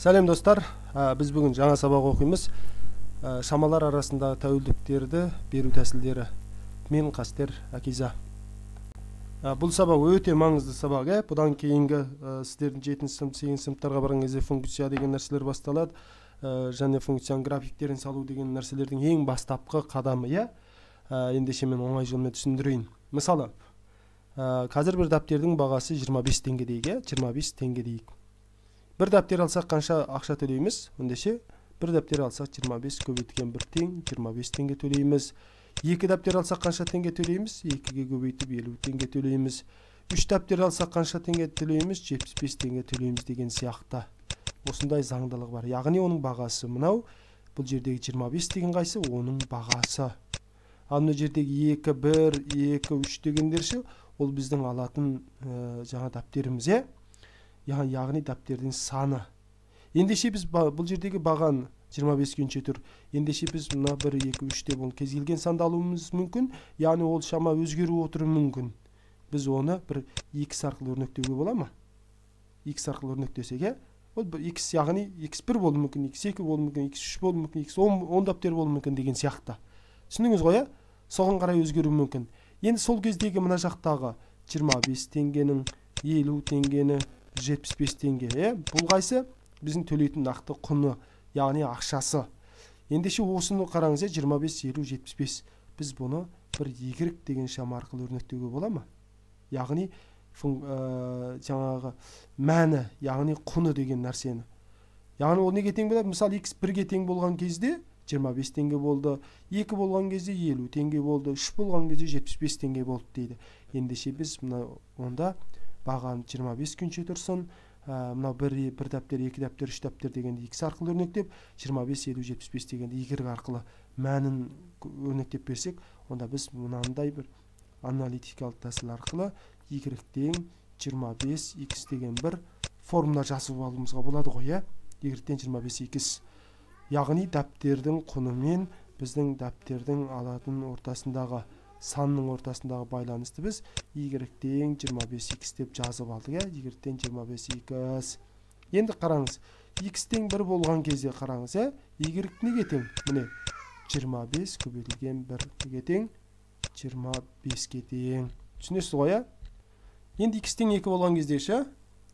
Сәлем достар, біз бүгін жаңа сабақ оқимыз. Шамалар арасында тәуелдіктерді беру тәсілдері. Мен Қастер Әкиза. Бұл сабақ өте маңызды сабақ. Бұдан кейінгі сіздердің 7 сынып, 8 сыныптарға барған кезде функция деген нәрселер басталады. Және функцияның графиктерін салу деген нәрселердің ең бастапқы қадамы. Ендеше мен оңай жолмен түсіндірейін. Мысалы, қазір бір дәптердің бағасы 25 теңге дейік, 25 теңге дейік. Bir дәптер алсақ қанша ақша төлейміз? Ендеше бір дәптер алсақ 25 көбейткен 1 тең, 25 теңге төлейміз. 2 дәптер алсақ қанша теңге төлейміз? 2-ге көбейтіп 50 теңге төлейміз. 3 дәптер алсақ қанша теңге төлейміз? 75 теңге төлейміз деген сияқты. Осындай заңдылық бар. Яғни оның бағасы мынау. Бұл жердегі 25 деген қайсы? Оның бағасы. Ал мына жердегі 2, 1, 2, 3 дегендер ше, ол біздің алатын жаңа дәптеріміз. Яғни дәптердің саны. Ендеше біз бұл жердегі баған 25 күнше тұр. Ендеше біз мына 1, 2, 3 деп оны кез келген санды алуымыз мүмкін. Яғни ол шама өзгеру отыру мүмкін. Біз оны бір x арқылы өрнектеуге бола ма? X арқылы өрнектесек, ол x яғни x1 болуы мүмкін, x2 болуы мүмкін, x3 болуы мүмкін, x10 дәптер болуы мүмкін деген сияқты. Түсіндіңіз ғой? Соған қарай өзгеру мүмкін. Енді сол кездегі мына жақтағы 25 теңгенің 50 теңгені 75 теңге, бұл қайсы біздің төлейтін нақты құны, яғни ақшасы. Ендеше осыны қараңыз, 25, 50, 75. Біз бұны бір y деген шама арқылы өрнектеуге бола ма? Яғни жаңағы мәні, яғни құны деген нәрсені. Яғни ол неге тең болады? Мысалы, x 1-ге тең болған кезде 25 теңге болды, 2 болған кезде 50 теңге болды, 3 болған кезде 75 теңге болды дейді. Ендеше біз онда баған 25 күнше тұрсын, мынау 1 дәптер, 2 дәптер, 3 дәптер дегенде x арқылы өрнектеп, 25, 50, 75 дегенде y арқылы мәнін өрнектеп берсек, онда біз мынандай бір аналитикалық тәсіл арқылы y тең 25 x деген бір формула жазып алуымызға болады ғой, y тең 25 x. Яғни дәптердің құны мен біздің дәптердің алатын ортасындағы санның ортасындағы байланысты біз y тең 25x деп жазып алдық, y тең 25x. Енді қараңыз, x тең 1 болған кезде қараңыз, y неге тең? Міне 25 көбейтілген 1 неге тең? 25-ке тең. Түсінесіз ғой? Енді x тең 2 болған кезде ше,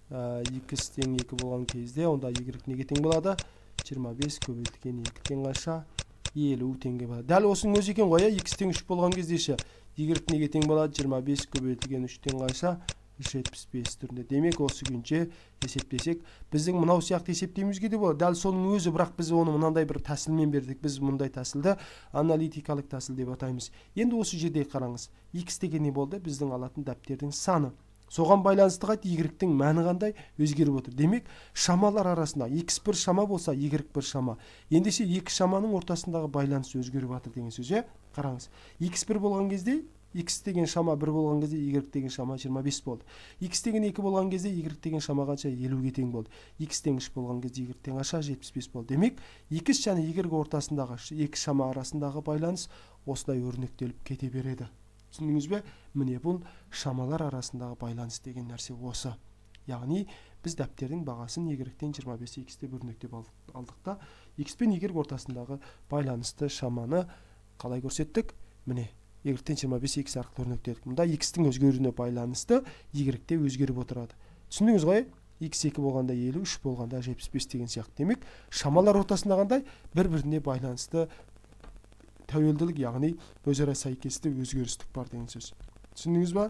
x тең 2 болған кезде онда y неге тең болады? 25 көбейтілген 2 тең қанша? 50 теңге болады. Дәл осының өзі екен ғой, x тең 3 болған кезде ше, y неге тең болады? 25 көбейтілген 3 тең қанша? 75 түрінде. Демек, осы күнше есептесек, біздің мынау сияқты есептеуімізге де болады. Дәл соның өзі, бірақ біз оны мынандай бір тәсілмен бердік. Біз мұндай тәсілді аналитикалық тәсіл деп атаймыз. Енді осы жерде қараңыз. X деген не болды? Біздің алатын дәптердің саны. Соған байланысты қайт y-тің мәні қандай өзгеріп отыр. Демек, шамалар арасында x1 шама болса, y1 шама. Ендеше екі шаманың ортасындағы байланыс өзгеріп отыр деген сөз. Қараңыз. x1 болған кезде, x деген шама 1 болған кезде, y деген шама 25 болды. x деген 2 болған кезде, y деген шама қанша? 50-ге тең болды. x тең 3 болған кезде, y тең қанша? 75 болды. Демек, x және y ортасындағы екі шама арасындағы байланыс осылай өрнектеліп кете береді. Түсіндіңіз бе? Міне бұл шамалар арасындағы байланыс деген нәрсе осы. Яғни біз дәптердің бағасын y тең 25x деп өрнектеп алдық та, x пен y ортасындағы байланысты шаманы қалай көрсеттік? Міне y тең 25x арқылы өрнектедік. Мұнда x-тің өзгеруіне байланысты y те өзгеріп отырады. Түсіндіңіз ғой? x 2 болғанда 50, 3 болғанда 75 деген сияқты. Демек, шамалар ортасында қандай бір-біріне байланысты тәуелділік, яғни өзара сәйкесті өзгерістік бар деген сөз. Түсіндіңіз ба?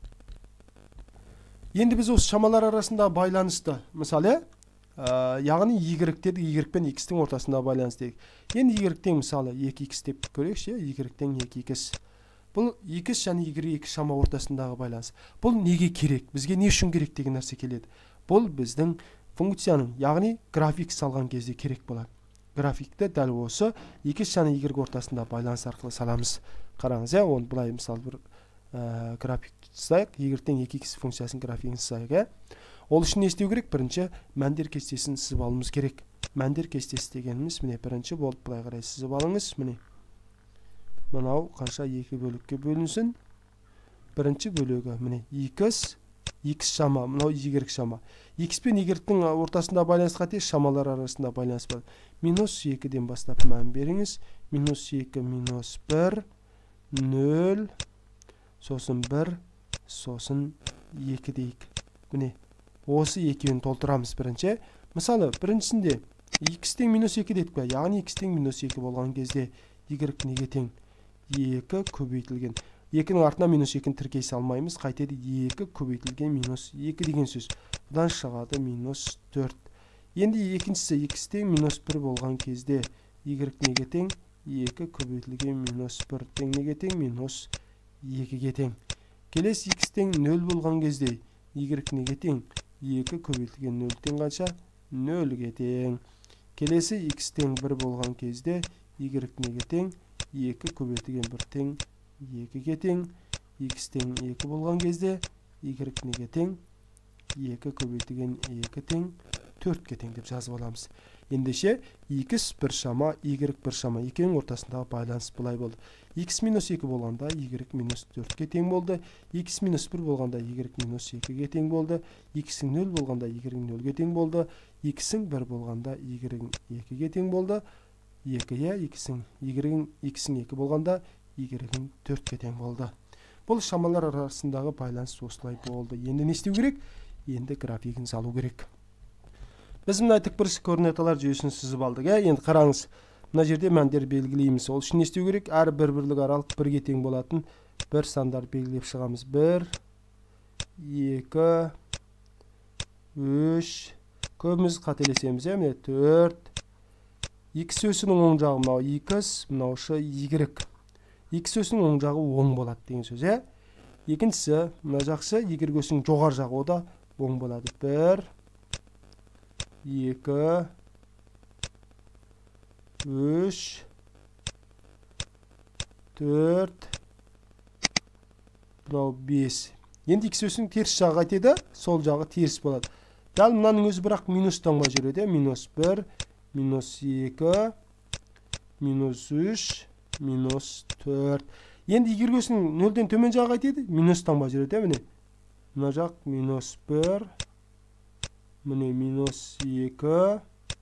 Енді біз осы шамалар арасында байланысты, мысалы, яғни y-тегі y пен x-тің ортасында байланысты дедік. Енді y тең мысалы 2x деп көрейікші, y тең 2x. Бұл x және y шама ортасындағы байланыс. Бұл неге керек? Бізге не үшін керек деген нәрсе келеді. Бұл біздің функцияның, яғни график салған кезде керек болады. Графикті дәл осы x және y ортасында байланыс арқылы саламыз. Қараңыз, оны бұлай мысалы бір график тұтсайық, y тең 2x функциясын графигін сызайық. Ол үшін не істеу керек? Бірінші мәндер кестесін сызып алуымыз керек. Мәндер кестесі дегеніміз міне бірінші болып бұлай қарай сызып алыңыз. Міне мынау қанша 2 бөлікке бөлінсін. Бірінші бөлігі міне x x шама, мынау y шама. X пен y-тің ортасында байланыс қате, шамалар арасында байланыс бар. Минус 2-ден бастап мән беріңіз. Минус 2, минус 1, 0, сосын 1, сосын 2 дейік. Міне, осы екеуін толтырамыз бірінші. Мысалы, біріншісінде x тең минус 2 дедік пе? Яғни x тең минус 2 болған кезде y неге тең? 2 көбейтілген. 2-нің артына минус 2-ні тіркей салмаймыз. Қайтеді 2 көбейтілген минус 2 деген сөз. Бұдан шығады минус 4. Енді екіншісі x тең минус 1 болған кезде y неге тең? 2 көбейтілген минус 1 тең неге тең? Минус 2-ге тең. Келесі x тең 0 болған кезде y неге тең? 2 көбейтілген 0 тең қанша? 0-ге тең. Келесі x тең 1 болған кезде y неге тең? 2 көбейтілген 1 тең 2-ге тең. X тең 2 болған кезде y неге тең? 2 көбейтілген 2 тең 4-ге тең деп жазып аламыз. Ендеше x бір шама, y бір шама. Екеуінің ортасындағы байланыс бұлай болды. X минус 2 болғанда y минус 4-ге тең болды. X минус 1 болғанда y минус 2-ге тең болды. X-ің 0 болғанда y 0-ге тең болды. X-ің 1 болғанда y 2-ге тең болды. 2-я, X-ің 2 болғанда y 4-ге тең болды. Бұл шамалар арасындағы байланыс осылай болды. Енді не істеу керек? Енді графигін салу керек. Біз мына тікбұрыш координаталар жүйесін сызып алдық. Енді қараңыз, мына жерде мәндер белгілейміз. Ол үшін не істеу керек? Әр бір-бірлік аралық 1-ге тең болатын бір сандар белгілеп шығамыз. 1, 2, 3, көбіміз қателесеміз, міне 4. X өсінің оң жағы мынау x, мынаушы y. X өсінің оң жағы оң болады деген сөз. Екіншісі, мына жақсы y өсінің жоғар жағы, о да оң болады. 1, 2, 3, 4, мынау 5. Енді x өсінің теріс жағы қайтеді, сол жағы теріс болады. Дәл мынаның өзі бірақ минустан ба жүреді. Минус 1, минус 2, минус 3, минус 4. Енді y өсінің 0-ден төмен жағы қайтеді, минустан ба жүреді. Міне, мына жақ минус 1, міне минус 2,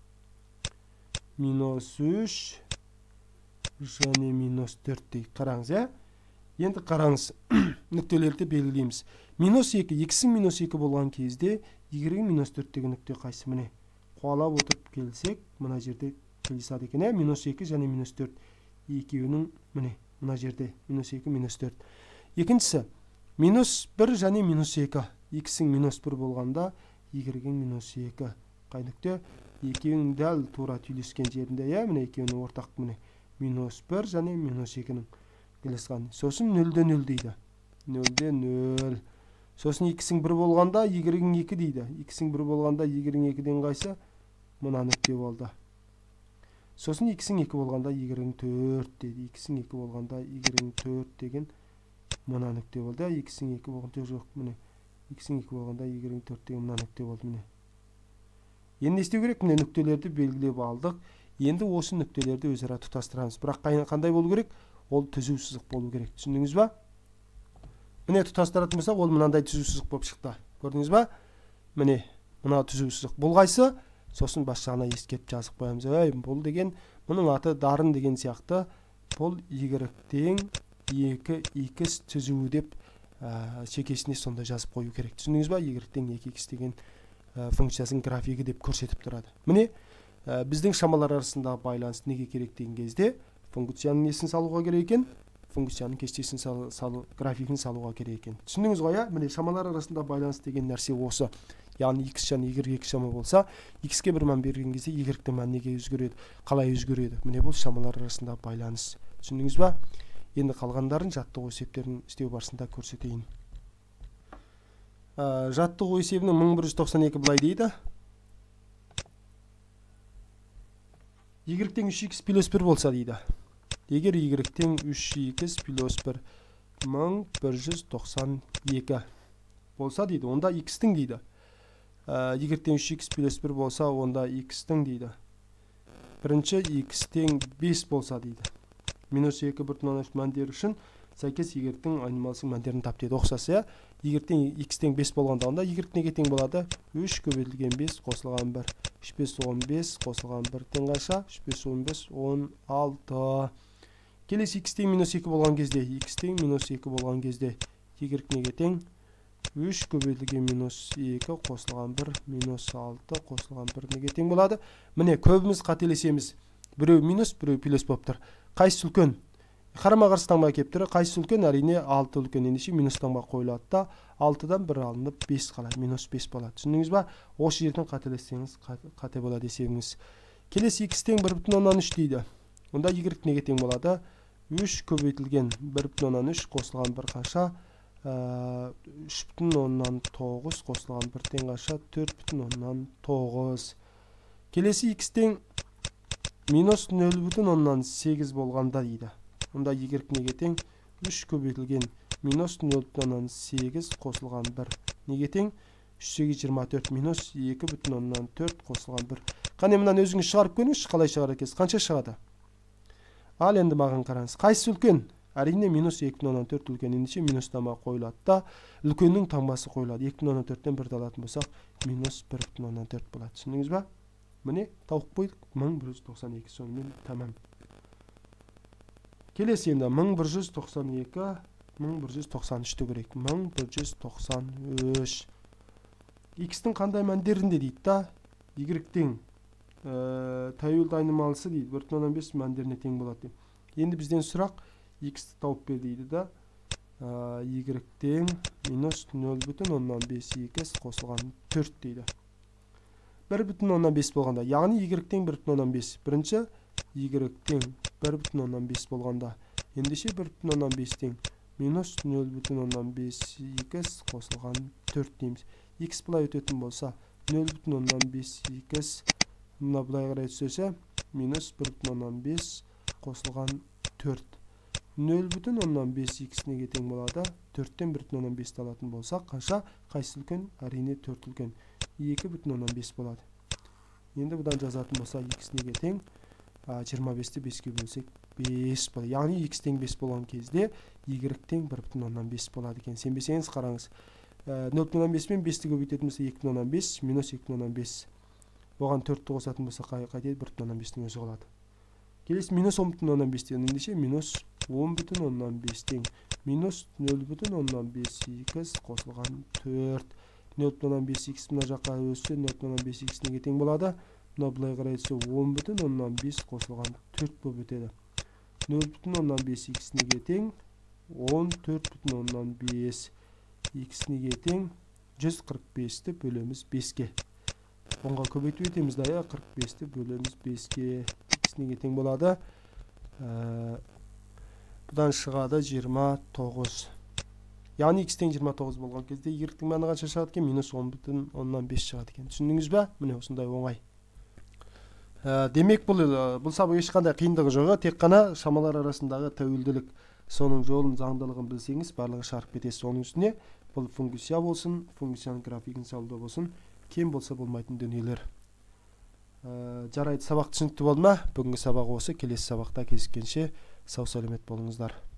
минус 3, және минус 4 дейік. Қараңыз, Енді қараңыз, нүктелерді белгілейміз. Минус 2, x-ің минус 2 болған кезде y-ің минус 4 деген нүкте қайсы? Міне, қуалап отырып келсек, мына жерде келісады екен. Минус 2 және минус 4. Екеуінің, міне, мына жерде минус 2, минус 4. Екіншісі, минус 1 және минус 2. X-ің минус 1 болғанда y-ің минус 2. Қай нүкте? Екеуінің дәл тура түйіліскен жерінде, міне екеуінің ортақ, міне, минус 1 және минус 2-ның келесқан. Сосын 0-де 0 дейді. 0-де 0. Сосын x-ің 1 болғанда y-ің 2 дейді. X-ің 1 болғанда y-ің 2-ден қайсы? Мына нүкте болды. Сосын x-ің 2 болғанда y-ің 4 дейді. X-ің 2 болғанда y-ің 4 деген мына нүкте болды. X-ің 2 болғанда жоқ, міне. X-ің 2 болғанда y-ің 4 деген мына нүкте болды, міне. Енді не істеу керек? Міне нүктелерді белгілеп алдық. Енді осы нүктелерді өзара тұтастырамыз. Бірақ қандай болу керек? Ол түзу сызық болу керек. Түсіндіңіз ба? Міне тұтастыратын болсақ, ол мынандай түзу сызық болып шықты. Көрдіңіз ба? Міне, мына түзу сызық. Бұл қайсы? Сосын бас жағына ескеріп жазып қоямыз. Бұл деген, мұның аты дарын деген сияқты. Бұл y тең 2x түзуі деп шекесіне сонда жазып қою керек. Түсіндіңіз ба? Y тең 2x деген функциясының графигі деп көрсетіп тұрады. Міне, біздің шамалар арасында байланыс неге керек деген кезде функцияның несін салуға керек екен? Функцияның кестесін салу, графигін салуға керек екен. Түсіндіңіз ғой, міне шамалар арасында байланыс деген нәрсе осы. Яғни x және y екі шама болса, x-ке бір мән берген кезде y-дің мәні неге өзгереді, қалай өзгереді? Міне бұл шамалар арасында байланыс. Түсіндіңіз ба? Енді қалғандарын жаттығу есептерін істеу барысында көрсетейін. Жаттығу есебінің 1192 былай дейді. Y тең 3x плюс 1 болса дейді. Егер y тең 3x плюс 1 1192 болса дейді, онда x-тің дейді. Егер тең 3x плюс 1 болса, онда x-тің дейді. Бірінші x тең 5 болса дейді. Минус 2 1,3 мәндер үшін сәйкес y-тің айнымалысының мәндерін тап дейді. Оқсасы, y тең x тең 5 болгондо анда y неге тең болады? 3 көбөйтүлгөн 5 косулган 1. 3 5 15 косулган 1 тең канча? 3 5 15 16. Келесі x тең минус 2 болгон кезде, x тең минус 2 болгон кезде y неге тең? 3 көбөйтүлгөн минус 2 косулган 1 минус 6 косулган 1 неге тең болады? Міне көбүмүз кателесемиз. Бирөө минус, бирөө плюс болуптур. Кайсы үлкөн? Карама каршы таңба келип тур. Кайсы үлкөн? Арине 6 үлкөн. Ендеше минус таңба коюлат да 6дан 1 алынып 5 калат. Минус 5 болот. Түшүндүңүз ба? Ошол жерден кателесеңиз кате болот эсебиңиз. Келесі x тең 1,3 дейди. Онда y неге тең болады? 3 көбөйтүлгөн 1,3 косулган 1 канча? 3,9 косулган 1 тең канча? 4,9. Келесі x тең минус 0,8 болгондо дейди. Онда y неге тең? 3 көбөйтүлгөн минус 0,8 косулган 1 неге тең? 3 8 24 минус 2,4 косулган 1. Кане мындан өзүңүз чыгарып көрүңүз, калай чыгарат экенсиз? Канча чыгат? Ал энди мага караңыз. Кайсы үлкөн? Арине минус 2,4 үлкөн. Ендеше минус таңба коюлат да, үлкөндүн таңбасы коюлат. 2,4тен 1 алатын болсак, минус 1,4 болот. Түшүндүңүз ба? Міне тауып қойдық. 1192 сонымен тамам. Келесі енді 1192 1193 көрейік. 1193 x-тің қандай мәндерінде дейді да, y-тің тәуелді айнымалысы дейді 1,15 мәндеріне тең болады. Енді бізден сұрақ x-ті тауып бер дейді да, y-тің минус 0,15 x қосылған 4 дейді. 1,15 болгондо, яғни y тең 1,15. Бірінші y тең 1,15 болгондо. Ендеше 1,15 тең минус 0,15 x қосылған 4 дейміз. X былай өтетін болса 0,15 x мына былай қарай түссе минус 1,15 қосылған 4. 0,15 x неге тең болады? 4-тен 1,15 алатын болсақ, қанша? Қайсы үлкен? Әрине 4 үлкен. 2,15 болады. Енді бұдан жазатын болса x неге тең? 25-ті 5-ке бөлсек 5 болады. Яғни x тең 5 болған кезде y тең 1,15 болады екен. Сенбесеңіз қараңыз. 0,15 мен 5-ті көбейтетін болса 2,15 минус 2,15. Оған 4-ті қосатын болса қайтеді 1,15-тің өзі қалады. Келесі минус 10,15 деген ендеше минус 10,15 тең минус 0,15 x қосылған 4. 0,15 x мына жаққа өссе 0,15 x неге тең болады? Мына былай қарай өссе 10,15 қосылған 4 болып өтеді. 0,15 x неге тең? 14,15 x неге тең? 145-ті бөлеміз 5-ке. 10-ға көбейтіп өтеміз да, 45-ті бөлеміз 5-ке. X неге тең болады? Бұдан шығады 29. Яғни x тең 29 болған кезде y-тің мәні қанша шығады екен? Минус 10,15 шығады екен. Түсіндіңіз бе? Міне осындай оңай. Демек бұл сабақ ешқандай қиындығы жоқ, тек қана шамалар арасындағы тәуелділік, соның жолын, заңдылығын білсеңіз, барлығы шарып кетесіз. Оның үстіне бұл функция болсын, функцияның графигін салуда болсын, кем болса болмайтын дүниелер. Жарайды, сабақ түсінікті болды ма? Бүгінгі сабақ осы, келесі сабақта кездескенше сау сәлемет болыңыздар.